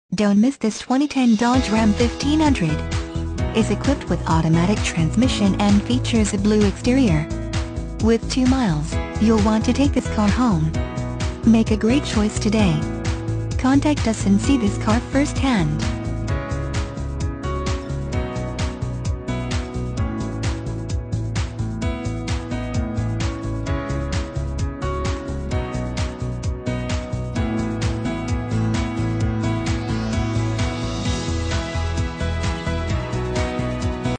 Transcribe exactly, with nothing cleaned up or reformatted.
Don't miss this twenty ten Dodge Ram fifteen hundred. Is equipped with automatic transmission and features a blue exterior. With two miles, you'll want to take this car home. Make a great choice today. Contact us and see this car firsthand.